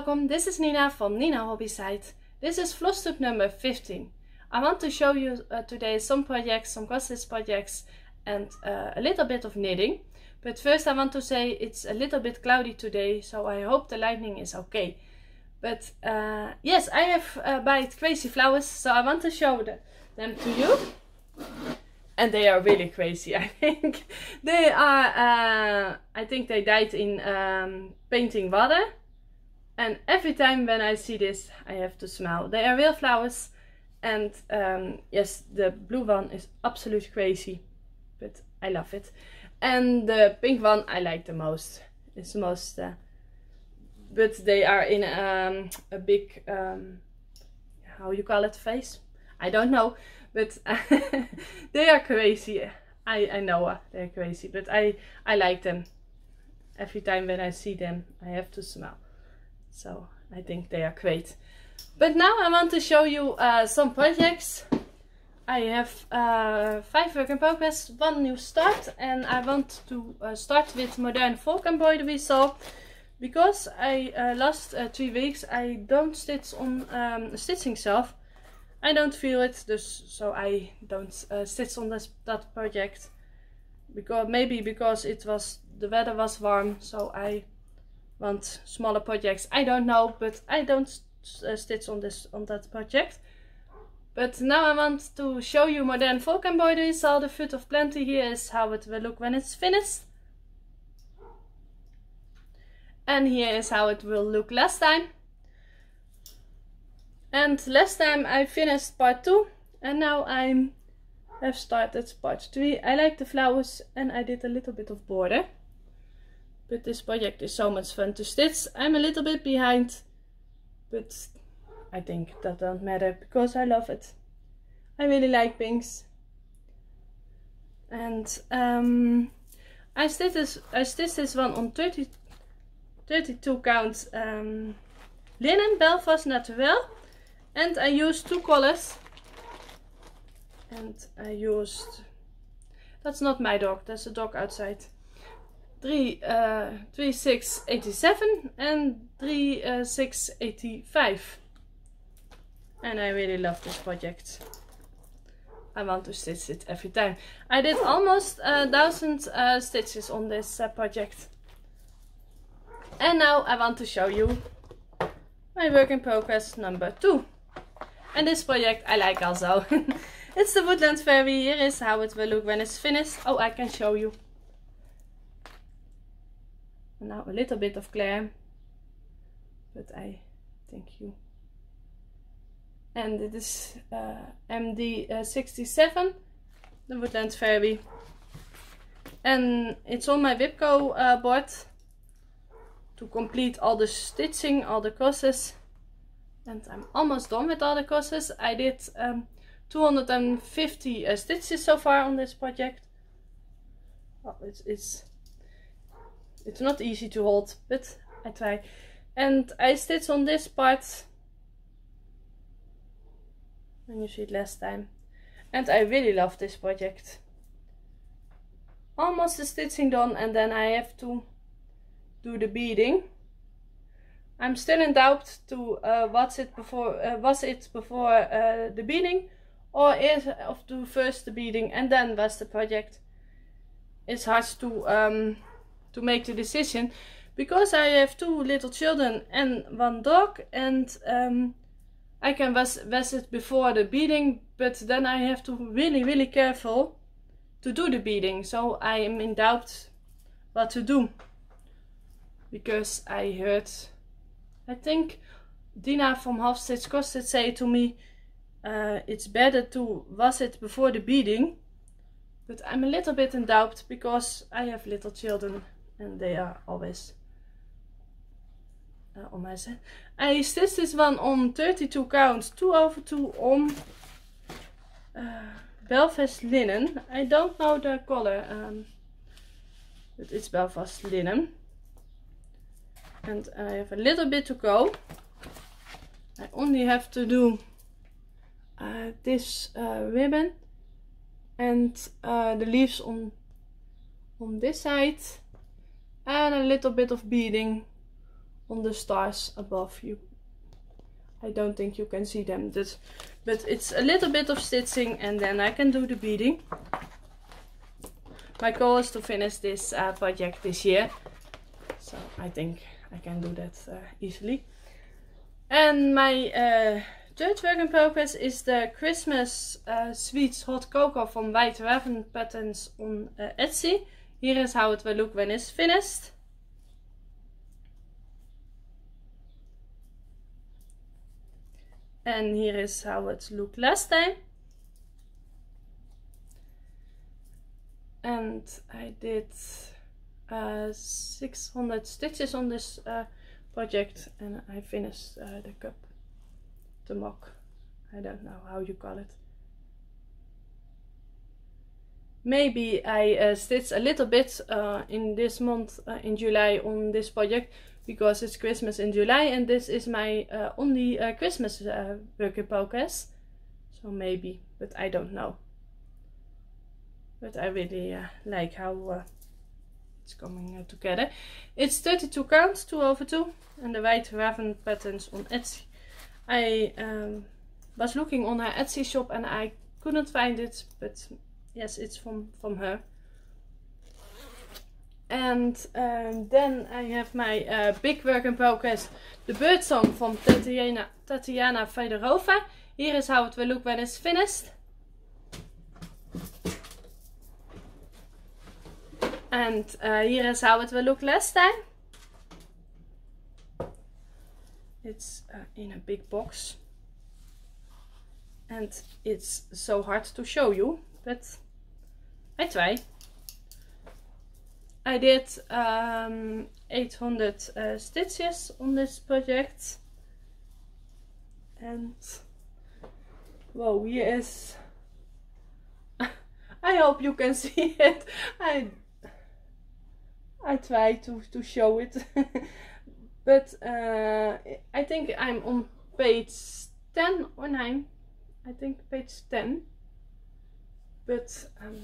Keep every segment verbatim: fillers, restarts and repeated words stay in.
welcome. This is Nina from Nina Hobbyside. This is floss tip number fifteen. I want to show you uh, today some projects, some cross-stitch projects and uh, a little bit of knitting. But first I want to say it's a little bit cloudy today, so I hope the lighting is okay. But uh, yes, I have uh, bought crazy flowers, so I want to show the, them to you. And they are really crazy, I think. They are, uh, I think they died in um, painting water. And every time when I see this, I have to smile. They are real flowers. And um, yes, the blue one is absolutely crazy. But I love it. And the pink one I like the most. It's the most... Uh, but they are in um, a big... Um, how you call it? Vase? I don't know. But they are crazy. I, I know uh, they're crazy, but I, I like them. Every time when I see them, I have to smile. So I think they are great. But now I want to show you uh, some projects. I have uh, five work in progress, one new start, and I want to uh, start with modern folk embroidery. So because I uh, last uh, three weeks I don't stitch on um, stitching self. I don't feel it, dus, so I don't uh, stitch on this that project. Because maybe because it was the weather was warm, so I want smaller projects. I don't know, but I don't uh, stitch on this on that project. But now I want to show you modern folk embroidery. So the foot of plenty here is how it will look when it's finished. And here is how it will look last time. And last time I finished part two and now I have started part three. I like the flowers and I did a little bit of border. But this project is so much fun to stitch. I'm a little bit behind, but I think that doesn't matter because I love it. I really like pinks. And um, I stitched this, I stitched this one on thirty, thirty-two count um, linen, Belfast Naturel. And I used two colors. And I used... That's not my dog, that's a dog outside. three, uh, three six eighty-seven and three six eighty-five. And I really love this project. I want to stitch it every time. I did almost a thousand uh, stitches on this uh, project. And now I want to show you my work in progress number two. And this project I like also. It's the Woodland Fairy. Here is how it will look when it's finished. Oh, I can show you. Now a little bit of glare. But I thank you. And it is uh, M D sixty-seven. The Woodland Fairy. And it's on my Wipco uh, board. To complete all the stitching, all the crosses. And I'm almost done with all the crosses. I did um, two hundred fifty uh, stitches so far on this project. Oh, it's, it's, it's not easy to hold, but I try. And I stitched on this part. And you see it last time. And I really love this project. Almost the stitching done and then I have to do the beading. I'm still in doubt to uh, was it before uh, was it before uh, the beading or is of do first the beading and then was the project. It's hard to um, to make the decision because I have two little children and one dog and um, I can was was it before the beading, but then I have to really really careful to do the beading, so I am in doubt what to do because I heard. I think Dina from Half Stitch Cross Stitch say to me, uh, it's better to was it before the beading. But I'm a little bit in doubt because I have little children and they are always uh, on my side. I stitched this one on thirty-two counts, two over two on uh, Belfast linen. I don't know the color, um, but it's Belfast linen. And I have a little bit to go. I only have to do uh, this uh, ribbon and uh, the leaves on on this side and a little bit of beading on the stars above. You, I don't think you can see them, but, but it's a little bit of stitching and then I can do the beading. My goal is to finish this uh, project this year, so I think I can do that uh, easily. And my uh, third work in progress is the Christmas uh, Sweets Hot Cocoa from White Raven Patterns on uh, Etsy. Here is how it will look when it's finished. And here is how it looked last time. And I did uh, six hundred stitches on this uh, project, and I finished uh, the cup, the mug, I don't know how you call it. Maybe I uh, stitch a little bit uh, in this month, uh, in July, on this project, because it's Christmas in July and this is my uh, only uh, Christmas uh, work in progress. So maybe, but I don't know. But I really uh, like how uh, it's coming uh, together. It's thirty-two counts, two over two, and the White Raven Patterns on Etsy. I um, was looking on her Etsy shop and I couldn't find it, but yes, it's from, from her. And um, then I have my uh, big work in progress, the bird song from Tatiana, Tatiana Fedorova. Here is how it will look when it's finished. And uh, here is how it will look last time. It's uh, in a big box. And it's so hard to show you, but I try. I did um, eight hundred uh, stitches on this project. And whoa, here is... I hope you can see it. I I try to, to show it. But uh, I think I'm on page ten or nine. I think page ten. But um,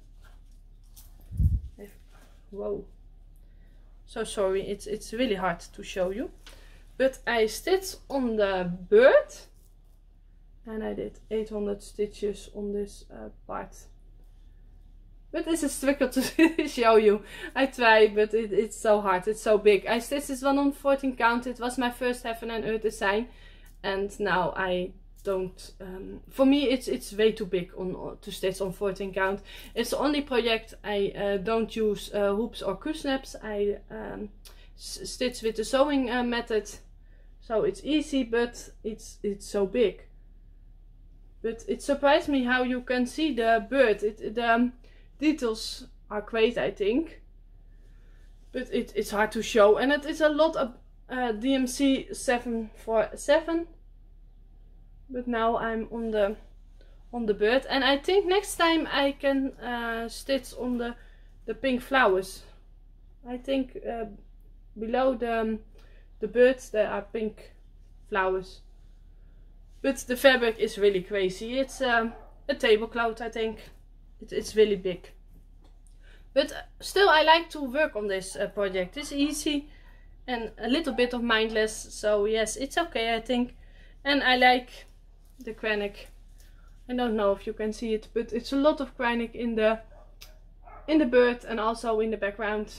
if, whoa, so sorry, it's it's really hard to show you. But I stitched on the bird and I did eight hundred stitches on this uh, part. But this is tricky to show you. I try, but it, it's so hard. It's so big. I stitched this one on fourteen count. It was my first Heaven and Earth design, and now I don't. Um, for me, it's it's way too big on to stitch on fourteen count. It's the only project I uh, don't use uh, hoops or Q-snaps. I um, stitch with the sewing uh, method, so it's easy, but it's it's so big. But it surprised me how you can see the bird. It the um, details are great, I think, but it, it's hard to show, and it is a lot of uh, D M C seven four seven. But now I'm on the on the bird, and I think next time I can uh, stitch on the the pink flowers. I think uh, below the um, the birds there are pink flowers, but the fabric is really crazy. It's um, a tablecloth, I think. It's really big, but still I like to work on this uh, project. It's easy and a little bit of mindless, so yes, it's okay, I think. And I like the Kreinik. I don't know if you can see it, but it's a lot of Kreinik in the in the bird and also in the background.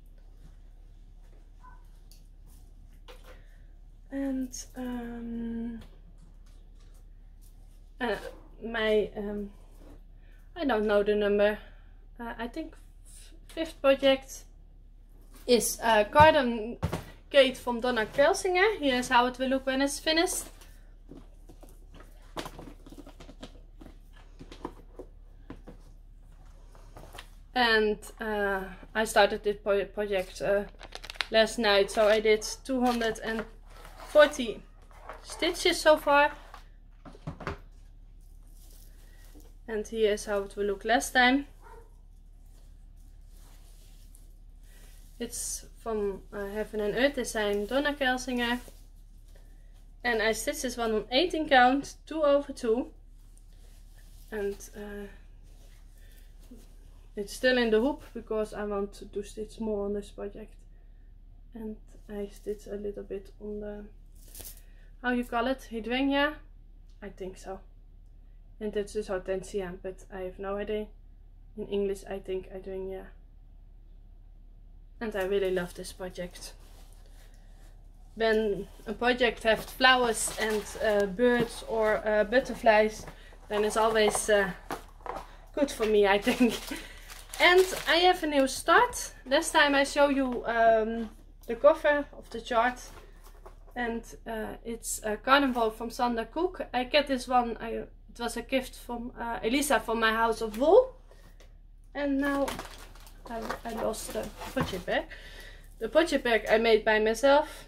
And um, uh, my um, I don't know the number. Uh, I think fifth project is uh, Garden Gate from Donna Kelsinger. Here's how it will look when it's finished. And uh, I started this pro project uh, last night, so I did two hundred forty stitches so far. And here's how it will look last time. It's from uh, Heaven and Earth design, Donna Kelsinger. And I stitched this one on eighteen count, two over two. And uh, it's still in the hoop because I want to stitch more on this project. and I stitch a little bit on the, how you call it, hydrangea? I think so. And this is hortensia, but I have no idea. In English I think hydrangea. And I really love this project. When a project has flowers and uh, birds or uh, butterflies, then it's always uh, good for me, I think. And I have a new start. Last time I show you um, the cover of the chart, and uh, it's a carnival from Sander Cook. I get this one, I, it was a gift from uh, Elisa from my House of Wool. And now I, I lost the project bag. The project bag I made by myself.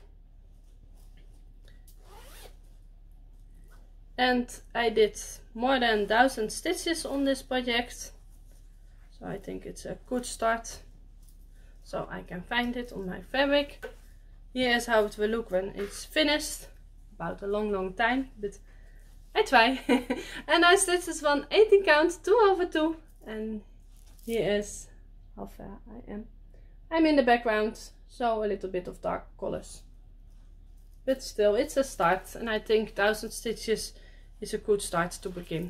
And I did more than a thousand stitches on this project. So I think it's a good start. So I can find it on my fabric. Here's how it will look when it's finished. About a long long time, but I try. And I stitched this one eighteen count, two over two. And here is how far I am. I'm in the background, so a little bit of dark colors. But still, it's a start. And I think one thousand stitches is a good start to begin.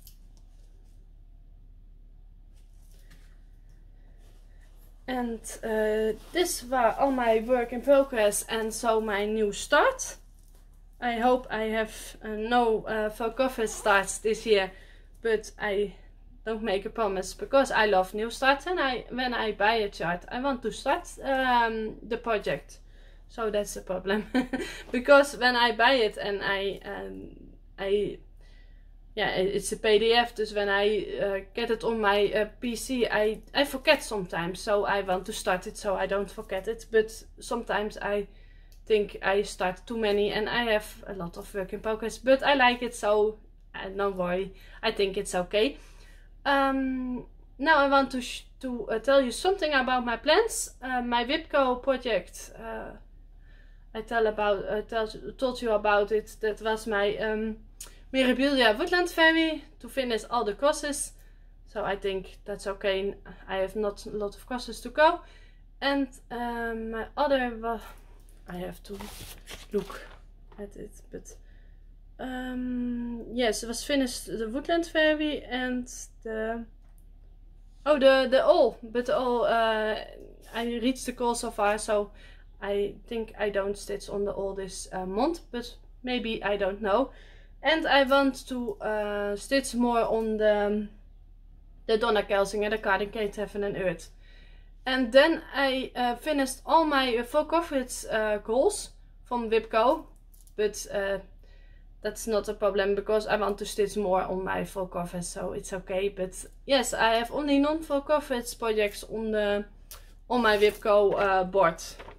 And uh, this was all my work in progress, and so my new start. I hope I have uh, no uh, faux coffee starts this year, but I don't make a promise because I love new starts, and I when I buy a chart I want to start um, the project. So that's the problem. Because when I buy it and I um, I yeah, it's a P D F, dus when I uh, get it on my uh, P C, I, I forget sometimes. So I want to start it so I don't forget it. But sometimes I think I start too many and I have a lot of work in progress. But I like it, so uh, don't worry. I think it's okay. Um, now I want to, sh to uh, tell you something about my plans. Uh, my Wipco project, uh, I tell about, uh, tell, told you about it. That was my... Um, Mirabilia Woodland Fairy to finish all the crosses, so I think that's okay. I have not a lot of crosses to go. And um, my other, well, I have to look at it, but um, yes, it was finished the Woodland Fairy and the oh the the all, but the all uh, I reached the goal so far, so I think I don't stitch on the all this uh, month, but maybe, I don't know. And I want to uh, stitch more on the, the Donna Kelsinger, the Garden Gate Heaven and Earth. And then I uh, finished all my uh, full coverage uh, goals from Wipco. But uh, that's not a problem because I want to stitch more on my full coverage, so it's okay. But yes, I have only non-full coverage projects on, the, on my Wipco uh, board.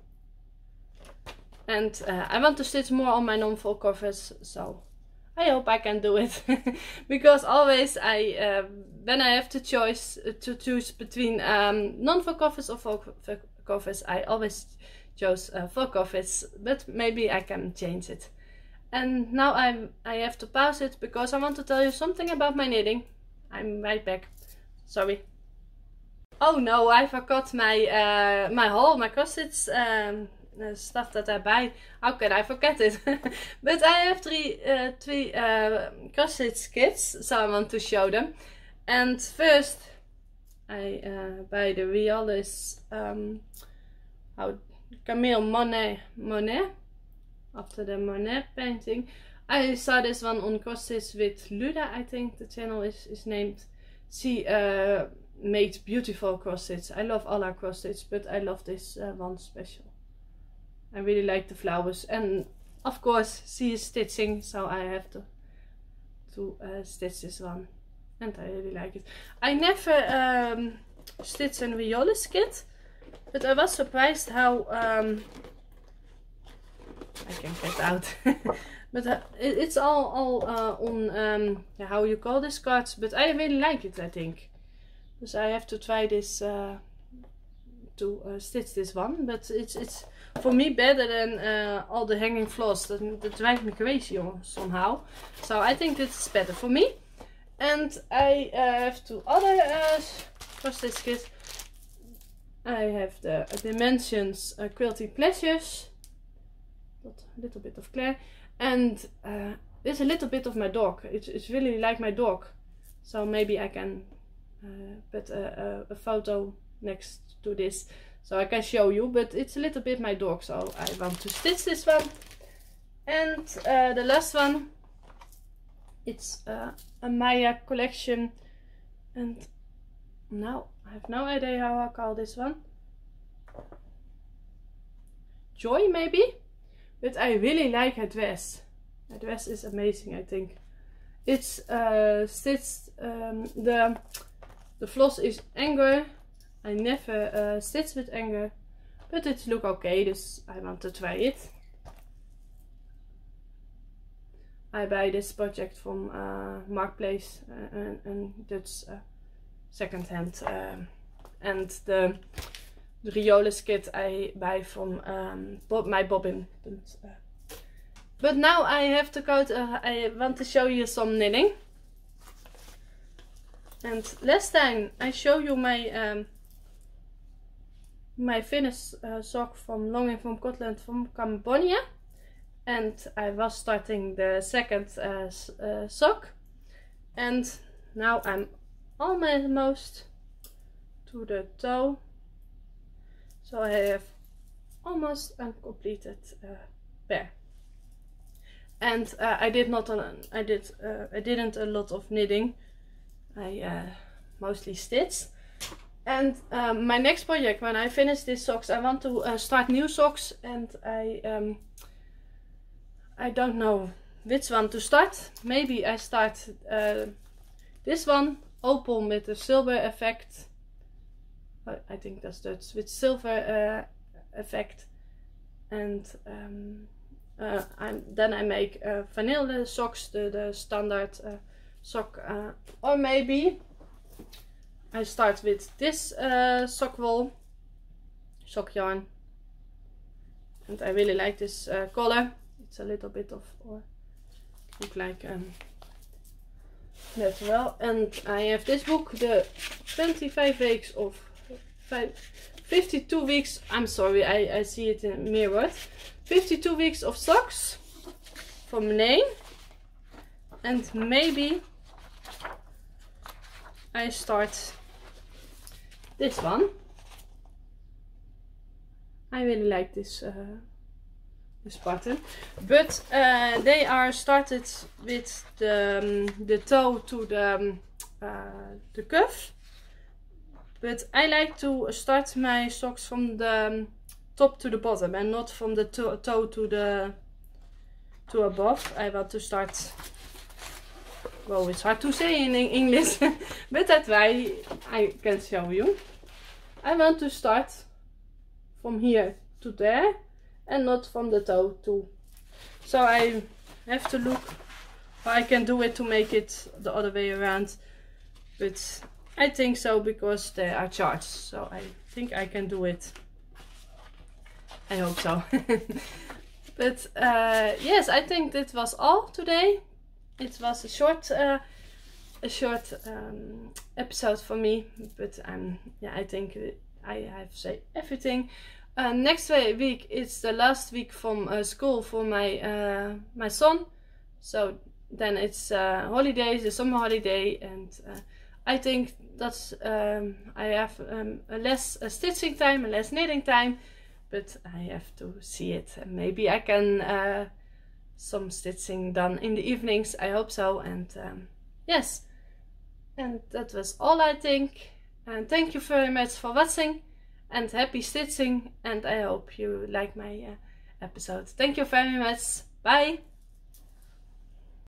And uh, I want to stitch more on my non-full coverage, so... I hope I can do it. Because always I, uh, when I have the choice uh, to choose between um, non-full covers or full covers, I always chose uh, full covers, but maybe I can change it. And now I'm, I have to pause it because I want to tell you something about my knitting. I'm right back. Sorry. Oh no, I forgot my uh, my haul, my cross stitch um, uh, stuff that I buy. How can I forget it? But I have three, uh, three uh, cross stitch kits, so I want to show them. And first, I uh, buy the Realis um, how Camille Monet Monet after the Monet painting. I saw this one on cross stitch with Luda, I think the channel is is named. She uh, made beautiful cross stitch. I love all our cross stitch, but I love this uh, one special. I really like the flowers, and of course she is stitching, so I have to to uh, stitch this one, and I really like it. I never um, stitched a Realis kit, but I was surprised how um, I can get out. But uh, it, it's all, all uh, on, um, yeah, how you call this cards, but I really like it, I think. So I have to try this, uh, to uh, stitch this one, but it's, it's for me better than uh, all the hanging floss. That, that drives me crazy somehow. So I think this is better for me. And I uh, have two other uh, cross stitch kits. I have the Dimensions uh, Quilty Pleasures. Got a little bit of Claire. And uh, there's a little bit of my dog. It's, it's really like my dog. So maybe I can uh, put a, a, a photo next to this. So I can show you. But it's a little bit my dog. So I want to stitch this one. And uh, the last one. It's uh, a Maya collection. And now I have no idea how I call this one. Joy maybe? But I really like her dress. Her dress is amazing, I think. It's uh, stitched, um, the, the floss is Anger. I never uh, stitch with Anger. But it looks okay, dus I want to try it. I buy this project from uh, Marketplace uh, and, and Dutch uh, second hand. Um, and the, the Riolis kit I buy from um, Bob, my bobbin. But, uh, but now I have to go to, uh, I want to show you some knitting. And last time I show you my um, my finished uh, sock from Longing from Scotland from Cambodia. And I was starting the second uh, uh, sock. And now I'm almost to the toe. So I have almost a completed uh, pair. And uh, I did not. Uh, I did. Uh, I didn't a lot of knitting. I uh, mostly stitched. And um, my next project, when I finish these socks, I want to uh, start new socks. And I. Um, I don't know which one to start. Maybe I start uh, this one, Opal with the silver effect. I think that's Dutch, with silver uh, effect. And um, uh, I'm, then I make uh, vanilla socks, the, the standard uh, sock. Uh, or maybe I start with this uh, sock wool, sock yarn. And I really like this uh, color. It's a little bit of, or look like um, natural. And I have this book, the twenty-five weeks of five, fifty-two weeks. I'm sorry, I, I see it in mirrored. fifty-two weeks of socks from Name. And maybe I start this one. I really like this. Uh, This pattern, but uh, they are started with the um, the toe to the um, uh, the cuff. But I like to start my socks from the um, top to the bottom and not from the to toe to the to above. I want to start. Well, it's hard to say in English, but that way I can show you. I want to start from here to there. And not from the toe to. So I have to look how I can do it to make it the other way around. But I think so because they are charged. So I think I can do it. I hope so. But uh, yes, I think that was all today. It was a short, uh, a short um, episode for me. But um, yeah, I think I have said everything. Uh, next week it's the last week from uh, school for my uh, my son, so then it's uh, holidays, the summer holiday, and uh, I think that's um, I have um, a less uh, stitching time, a less knitting time, but I have to see it. Maybe I can uh, some stitching done in the evenings. I hope so, and um, yes, and that was all I think. And thank you very much for watching. And happy stitching, and I hope you like my uh, episode. Thank you very much. Bye!